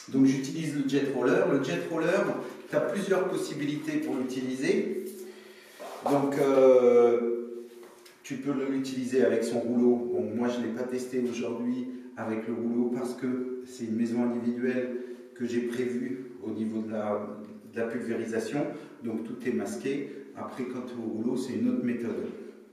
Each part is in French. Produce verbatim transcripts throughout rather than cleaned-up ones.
Donc j'utilise le jet roller. Le jet roller, tu as plusieurs possibilités pour l'utiliser. Donc euh, tu peux l'utiliser avec son rouleau. Bon, moi je ne l'ai pas testé aujourd'hui avec le rouleau parce que c'est une maison individuelle que j'ai prévue au niveau de la, de la pulvérisation. Donc tout est masqué. Après, quand tu es au rouleau, c'est une autre méthode.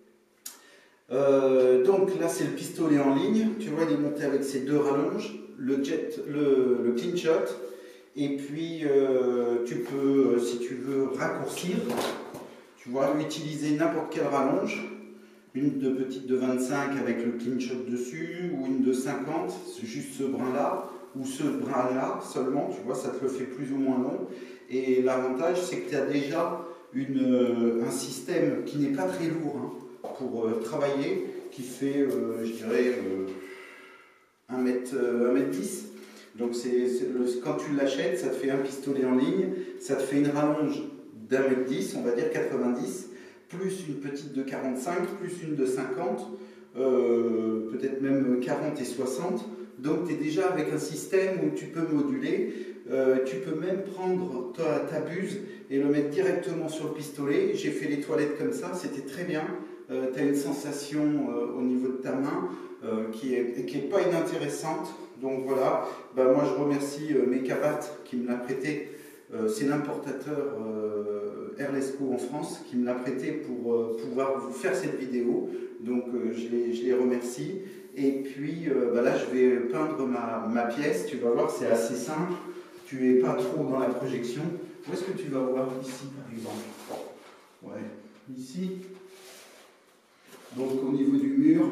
Euh, donc là, c'est le pistolet en ligne. Tu vois, il est monté avec ses deux rallonges, le jet, le, le clean shot. Et puis, euh, tu peux, si tu veux, raccourcir. Tu vois, utiliser n'importe quelle rallonge. Une de petite de vingt-cinq avec le clean shot dessus, ou une de cinquante, c'est juste ce brin-là, ou ce brin-là seulement. Tu vois, ça te le fait plus ou moins long. Et l'avantage, c'est que tu as déjà une, un système qui n'est pas très lourd, hein, pour euh, travailler, qui fait, euh, je dirais, euh, un mètre dix. Donc c'est, le, quand tu l'achètes, ça te fait un pistolet en ligne, ça te fait une rallonge d'un mètre dix, on va dire quatre-vingt-dix, plus une petite de quarante-cinq, plus une de cinquante, euh, peut-être même quarante et soixante. Donc tu es déjà avec un système où tu peux moduler, euh, tu peux même prendre ta, ta buse et le mettre directement sur le pistolet. J'ai fait les toilettes comme ça, c'était très bien. Euh, tu as une sensation euh, au niveau de ta main euh, qui est, qui est pas inintéressante. Donc voilà, ben, moi je remercie euh, Mekabat qui me l'a prêté. Euh, c'est l'importateur euh, Erlesco en France qui me l'a prêté pour euh, pouvoir vous faire cette vidéo. Donc euh, je, les, je les remercie. Et puis euh, ben là je vais peindre ma, ma pièce. Tu vas voir, c'est assez simple. Tu n'es pas trop dans la projection. Où est-ce que tu vas voir ici par exemple? Ouais, ici. Donc au niveau du mur.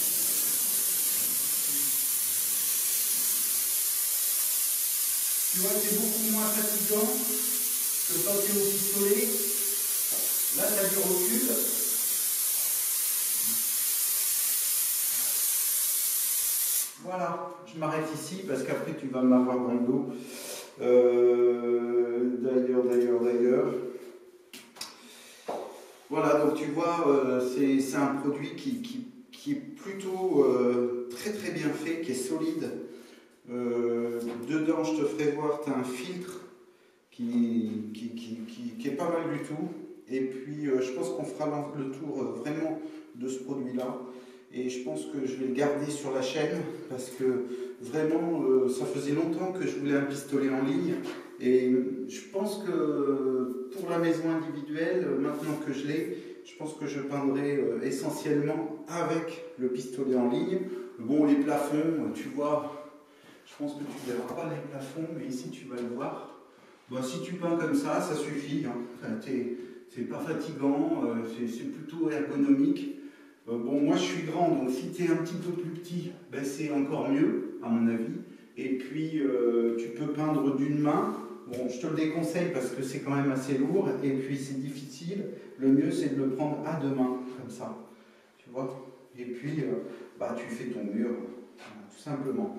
Tu vois, c'est beaucoup moins fatigant que quand tu es au pistolet. Là, tu as du recul. Voilà, je m'arrête ici parce qu'après tu vas m'avoir dans le dos. Euh, d'ailleurs, d'ailleurs, d'ailleurs. Voilà, donc tu vois, euh, c'est un produit qui, qui, qui est plutôt euh, très très bien fait, qui est solide. Euh, dedans, je te ferai voir, tu as un filtre qui, qui, qui, qui, qui est pas mal du tout. Et puis, euh, je pense qu'on fera le tour euh, vraiment de ce produit-là. Et je pense que je vais le garder sur la chaîne parce que vraiment, euh, ça faisait longtemps que je voulais un pistolet en ligne. Et je pense que pour la maison individuelle, maintenant que je l'ai, je pense que je peindrai euh, essentiellement avec le pistolet en ligne. Bon, les plafonds, tu vois, je pense que tu ne verras pas les plafonds, mais ici tu vas le voir. Bon, si tu peins comme ça, ça suffit. Hein. Enfin, c'est pas fatigant, euh, c'est plutôt ergonomique. Euh, bon, moi je suis grand, donc si tu es un petit peu plus petit, ben, c'est encore mieux, à mon avis. Et puis, euh, tu peux peindre d'une main. Bon, je te le déconseille parce que c'est quand même assez lourd. Et puis, c'est difficile. Le mieux, c'est de le prendre à deux mains, comme ça. Tu vois? Et puis, euh, bah, tu fais ton mur, tout simplement.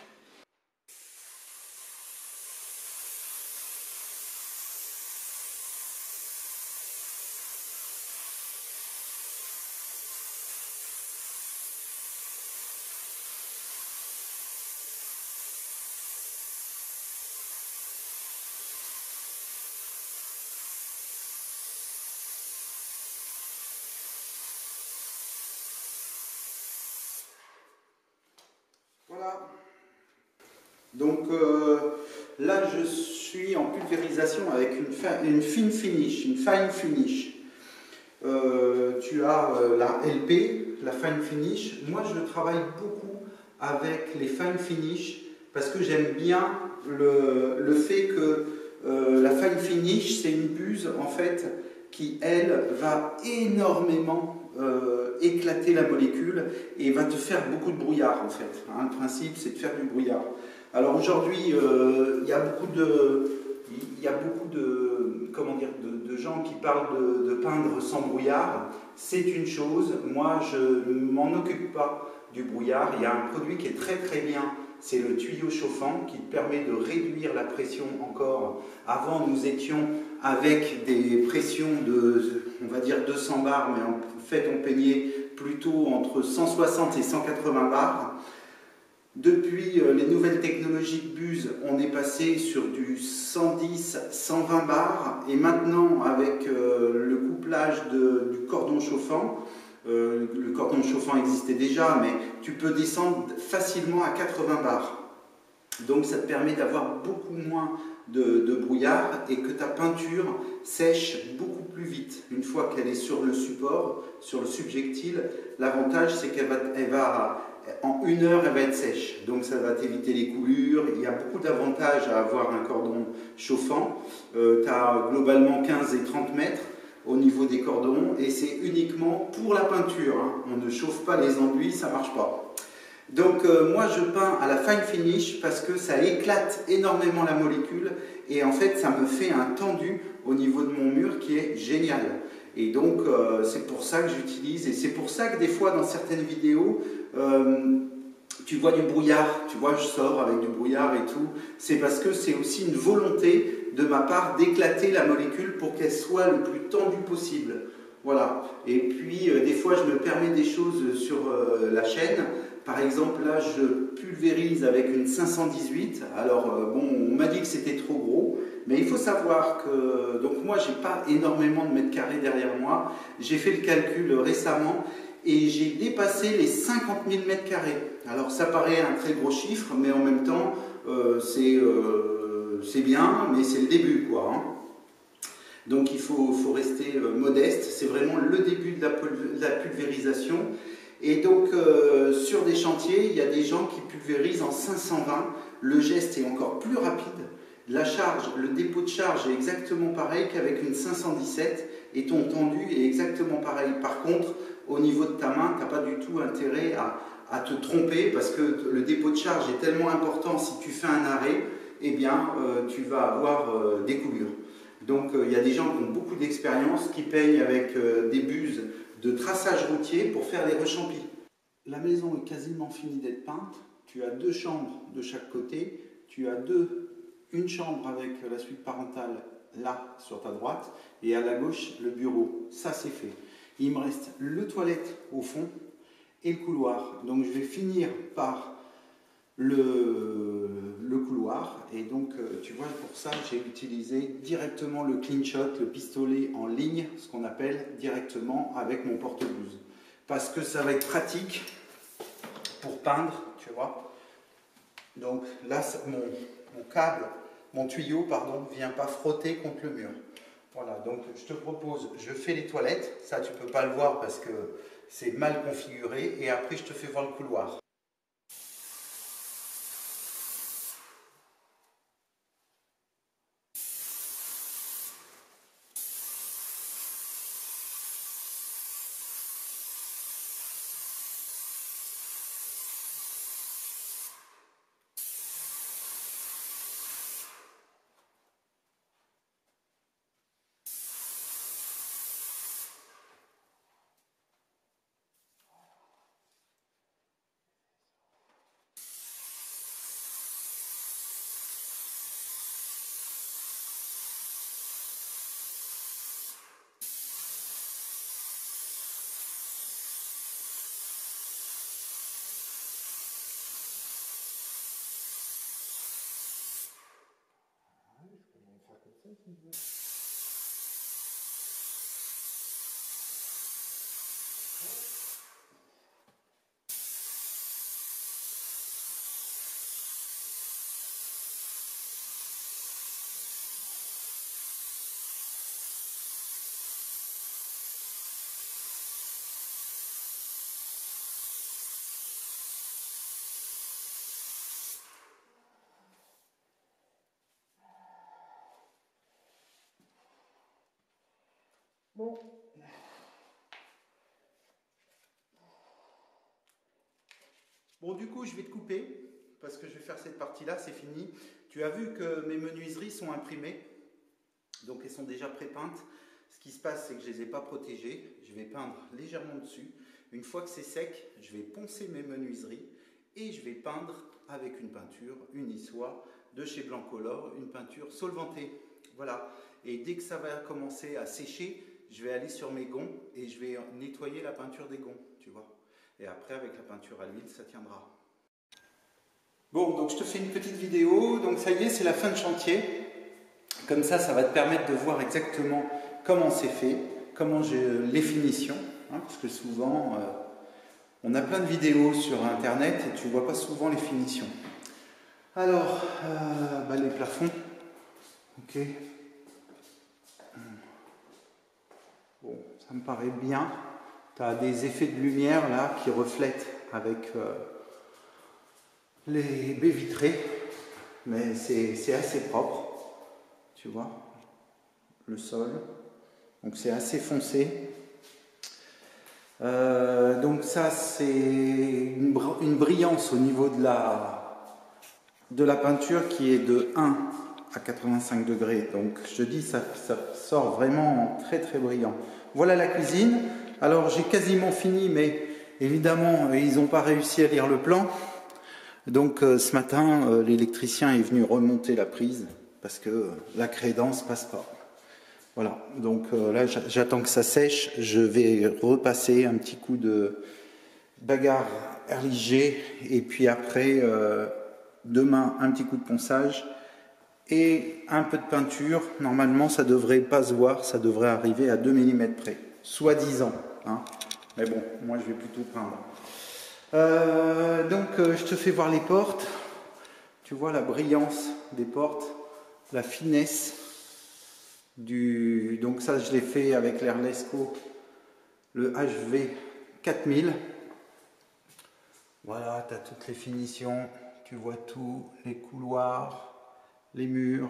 Voilà. Donc euh, là, je suis en pulvérisation avec une, fin, une fine finish, une fine finish. Euh, tu as euh, la L P, la fine finish. Moi, je travaille beaucoup avec les fine finish parce que j'aime bien le, le fait que euh, la fine finish, c'est une buse en fait qui, elle, va énormément Euh, éclater la molécule et va te faire beaucoup de brouillard en fait. Hein, le principe, c'est de faire du brouillard. Alors aujourd'hui, euh, il y a beaucoup de, il y a beaucoup de, comment dire, de, de gens qui parlent de, de peindre sans brouillard. C'est une chose. Moi, je ne m'en occupe pas du brouillard. Il y a un produit qui est très très bien. C'est le tuyau chauffant qui permet de réduire la pression encore. Avant, nous étions avec des pressions de, on va dire deux cents bars, mais en fait, on peignait plutôt entre cent soixante et cent quatre-vingts bars. Depuis euh, les nouvelles technologies de buse, on est passé sur du cent dix, cent vingt bars, et maintenant avec euh, le couplage de, du cordon chauffant, euh, le cordon chauffant existait déjà, mais tu peux descendre facilement à quatre-vingts bars. Donc ça te permet d'avoir beaucoup moins de, de brouillard et que ta peinture sèche beaucoup plus vite. Une fois qu'elle est sur le support, sur le subjectile, l'avantage c'est qu'elle va, elle va, en une heure, elle va être sèche. Donc ça va t'éviter les coulures. Il y a beaucoup d'avantages à avoir un cordon chauffant. Euh, tu as globalement quinze et trente mètres au niveau des cordons et c'est uniquement pour la peinture. Hein. On ne chauffe pas les enduits, ça ne marche pas. Donc euh, moi je peins à la fine finish parce que ça éclate énormément la molécule et en fait ça me fait un tendu au niveau de mon mur qui est génial. Et donc euh, c'est pour ça que j'utilise et c'est pour ça que des fois dans certaines vidéos euh, tu vois du brouillard, tu vois je sors avec du brouillard et tout, c'est parce que c'est aussi une volonté de ma part d'éclater la molécule pour qu'elle soit le plus tendue possible. Voilà, et puis euh, des fois je me permets des choses sur euh, la chaîne. Par exemple, là, je pulvérise avec une cinq cent dix-huit. Alors, euh, bon, on m'a dit que c'était trop gros, mais il faut savoir que... Donc, moi, j'ai pas énormément de mètres carrés derrière moi. J'ai fait le calcul récemment et j'ai dépassé les cinquante mille mètres carrés. Alors, ça paraît un très gros chiffre, mais en même temps, euh, c'est euh, c'est bien, mais c'est le début, quoi. Hein. Donc, il faut, faut rester euh, modeste. C'est vraiment le début de la, de la pulvérisation. Et donc, euh, sur des chantiers, il y a des gens qui pulvérisent en cinq cent vingt. Le geste est encore plus rapide. La charge, le dépôt de charge est exactement pareil qu'avec une cinq cent dix-sept. Et ton tendu est exactement pareil. Par contre, au niveau de ta main, tu n'as pas du tout intérêt à, à te tromper parce que le dépôt de charge est tellement important. Si tu fais un arrêt, eh bien, euh, tu vas avoir euh, des coulures. Donc, il euh, y a des gens qui ont beaucoup d'expérience, qui peignent avec euh, des buses de traçage routier pour faire les rechampis. La maison est quasiment finie d'être peinte. Tu as deux chambres de chaque côté. Tu as deux, une chambre avec la suite parentale là sur ta droite et à la gauche le bureau. Ça c'est fait. Il me reste le toilette au fond et le couloir. Donc je vais finir par le, le couloir et donc tu vois pour ça j'ai utilisé directement le clean shot, le pistolet en ligne, ce qu'on appelle directement avec mon porte-blouse parce que ça va être pratique pour peindre, tu vois. Donc là mon, mon câble, mon tuyau pardon, vient pas frotter contre le mur. Voilà, donc je te propose, je fais les toilettes, ça tu peux pas le voir parce que c'est mal configuré et après je te fais voir le couloir. Bon. Bon, du coup, je vais te couper parce que je vais faire cette partie-là, c'est fini. Tu as vu que mes menuiseries sont imprimées, donc elles sont déjà pré-peintes. Ce qui se passe, c'est que je ne les ai pas protégées. Je vais peindre légèrement dessus. Une fois que c'est sec, je vais poncer mes menuiseries et je vais peindre avec une peinture Unisoi de chez Blancolor, une peinture solvantée. Voilà. Et dès que ça va commencer à sécher, je vais aller sur mes gonds et je vais nettoyer la peinture des gonds, tu vois. Et après, avec la peinture à l'huile, ça tiendra. Bon, donc je te fais une petite vidéo. Donc ça y est, c'est la fin de chantier. Comme ça, ça va te permettre de voir exactement comment c'est fait, comment j'ai les finitions. Hein, parce que souvent, euh, on a plein de vidéos sur Internet et tu vois pas souvent les finitions. Alors, euh, bah, les plafonds. Ok. Bon, ça me paraît bien. Tu as des effets de lumière là qui reflètent avec euh, les baies vitrées, mais c'est assez propre, tu vois, le sol. Donc c'est assez foncé. Euh, donc ça c'est une, une brillance au niveau de la, de la peinture qui est de un à quatre-vingt-cinq degrés. Donc je te dis, ça, ça sort vraiment très très brillant. Voilà la cuisine. Alors j'ai quasiment fini, mais évidemment ils n'ont pas réussi à lire le plan. Donc euh, ce matin, euh, l'électricien est venu remonter la prise parce que euh, la crédence passe pas. Voilà, donc euh, là j'attends que ça sèche. Je vais repasser un petit coup de bagarre R L G et puis après euh, demain un petit coup de ponçage et un peu de peinture. Normalement ça devrait pas se voir, ça devrait arriver à deux millimètres près, soi-disant. Hein. Mais bon, moi je vais plutôt peindre. Euh, donc euh, je te fais voir les portes. Tu vois la brillance des portes, la finesse du... Donc ça je l'ai fait avec l'Erlesco, le H V quatre mille. Voilà, tu as toutes les finitions, tu vois tout, les couloirs, les murs.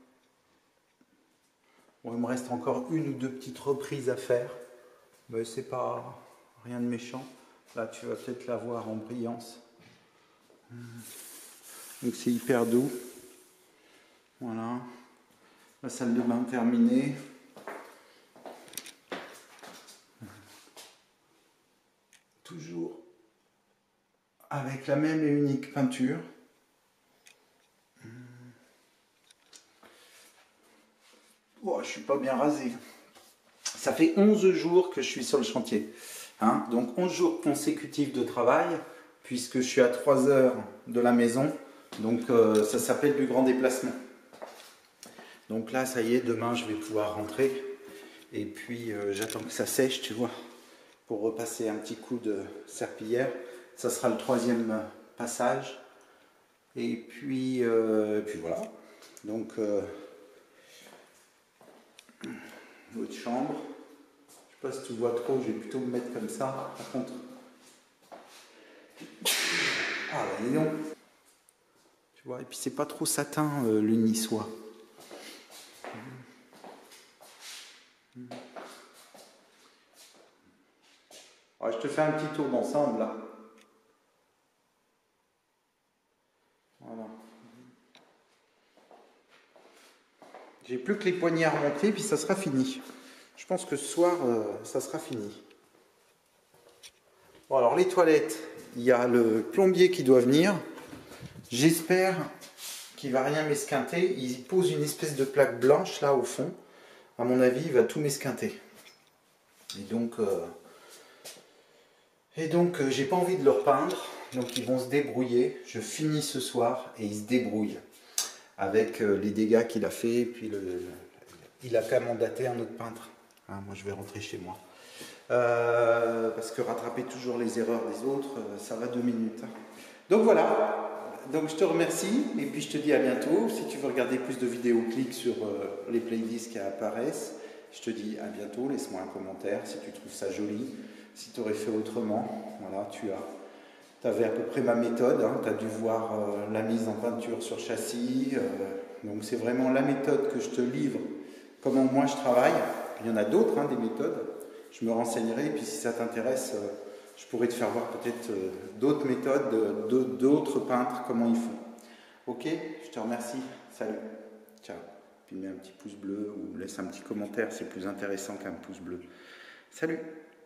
Bon, il me reste encore une ou deux petites reprises à faire, mais c'est pas rien de méchant. Là, tu vas peut-être la voir en brillance. Donc, c'est hyper doux. Voilà. La salle de bain terminée. Toujours avec la même et unique peinture. Oh, je suis pas bien rasé. Ça fait onze jours que je suis sur le chantier. Hein, donc onze jours consécutifs de travail, puisque je suis à trois heures de la maison, donc euh, ça s'appelle du grand déplacement. Donc là ça y est, demain je vais pouvoir rentrer, et puis euh, j'attends que ça sèche, tu vois, pour repasser un petit coup de serpillière. Ça sera le troisième passage, et puis, euh, et puis voilà. Donc euh, votre chambre. Je sais pas si tu vois trop, je vais plutôt me mettre comme ça, par contre. Ah bah dis donc. Tu vois, et puis c'est pas trop satin euh, le niçois. Ouais, je te fais un petit tour d'ensemble là. Voilà. J'ai plus que les poignées à remonter, puis ça sera fini. Je pense que ce soir, euh, ça sera fini. Bon, alors les toilettes, il y a le plombier qui doit venir. J'espère qu'il va rien m'esquinter. Il pose une espèce de plaque blanche là au fond. À mon avis, il va tout m'esquinter. Et donc, euh, et donc, euh, j'ai pas envie de le repeindre. Donc, ils vont se débrouiller. Je finis ce soir et ils se débrouillent avec euh, les dégâts qu'il a fait. Et puis, le, le, il a qu'à mandater un autre peintre. Hein, moi, je vais rentrer chez moi. Euh, parce que rattraper toujours les erreurs des autres, euh, ça va deux minutes. Donc voilà. Donc je te remercie et puis je te dis à bientôt. Si tu veux regarder plus de vidéos, clique sur euh, les playlists qui apparaissent. Je te dis à bientôt. Laisse-moi un commentaire si tu trouves ça joli. Si tu aurais fait autrement, voilà, tu as. Tu avais à peu près ma méthode. Hein, tu as dû voir euh, la mise en peinture sur châssis. Euh, donc c'est vraiment la méthode que je te livre. Comment moi je travaille. Il y en a d'autres, hein, des méthodes. Je me renseignerai et puis si ça t'intéresse, euh, je pourrais te faire voir peut-être euh, d'autres méthodes, euh, d'autres peintres, comment ils font. Ok, je te remercie. Salut. Ciao. Puis mets un petit pouce bleu ou laisse un petit commentaire, c'est plus intéressant qu'un pouce bleu. Salut.